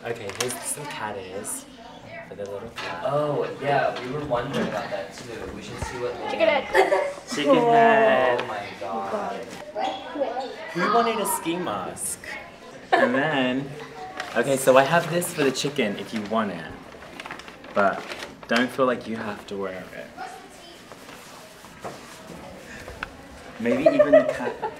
Okay, here's some cat ears for the little cat. Oh, yeah, we were wondering about that too. We should see what Chicken head. Chicken head. Oh my god. We wanted a ski mask. And then, okay, so I have this for the chicken if you want it. But don't feel like you have to wear it. Maybe even the cat.